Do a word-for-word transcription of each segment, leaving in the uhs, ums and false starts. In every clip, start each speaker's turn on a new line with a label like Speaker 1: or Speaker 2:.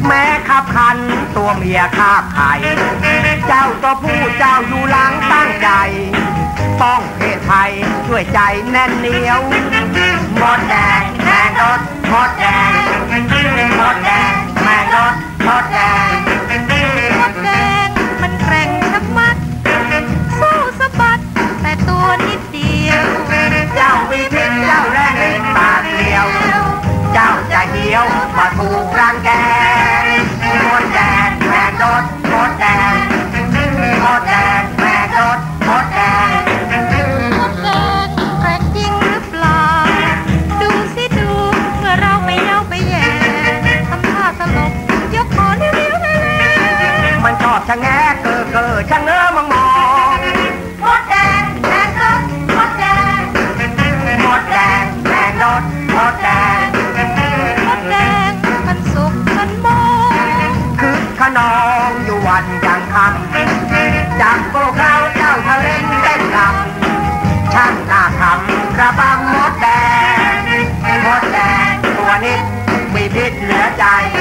Speaker 1: แม้ขับขันตัวเมียคาบไข่เจ้าตัวผู้เจ้าอยู่หลังตั้งใจต้องเพศไทยด้วยใจแน่นเหนียวหมดแดงแมงรถหมดแดงหมดแดงแมงรถหมดแดง
Speaker 2: หมดแดงมันแกร่งชะมัดสู้สะบัดแต่ตัวนิดเดียว
Speaker 1: เจ้าวิพิตเจ้าแรงลิ้นปากเดียวเจ้าจะเหี่ยวมาถูกรังแกหมดแดงแมงรถหมดแดงหมดแดงแมงรถหมดแดง
Speaker 2: หมดแดงแกร่งจริงหรือเปล่าดูสิดูเมื่อเราไปเย้าไปแย่ทำท่าตลกยกคอเลี้ยวเลี้ยวเลย
Speaker 1: มันชอบชะแงะเก้อเก้อชะเง้อมองมอง
Speaker 2: หมดแดงแมงรถหมดแดง
Speaker 1: หมดแดงแมงรถหมดแดง
Speaker 2: หมดแดงมันสุกมันโม
Speaker 1: คือขนองอยู่วันยังคำจากพวกเราเจ้าทะเลเต้นรำช่างหน้าคำระบำหมดแดงหมดแดงตัวนิดมีพิษเหลือใจ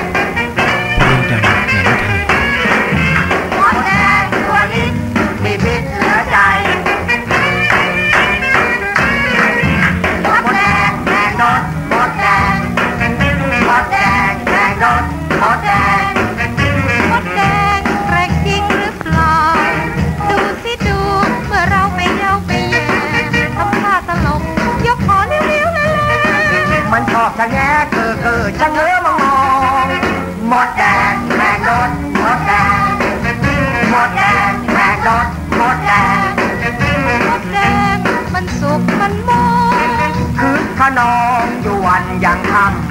Speaker 1: หมดแดงตัวนิดมีพิษเหลือใจหมดแดงแมงรถหมดแดงหมดแดงแมงรถหมดแดง
Speaker 2: หมดแดงแกร่งจริงหรือเปล่าดูสิดูเมื่อเราไปเย้าไปแย่ทำท่าตลกยกคอเลี้ยวเลี้ยวเลย
Speaker 1: มันชอบชะแงะเก้อเก้อชะเง้อมองมองหมดแดงแมงรถหมดแดงหมดแดงแมงรถหมดแดง
Speaker 2: หมดแดงมันสุกมันโม
Speaker 1: คือขนองอยู่วันยังค่ำ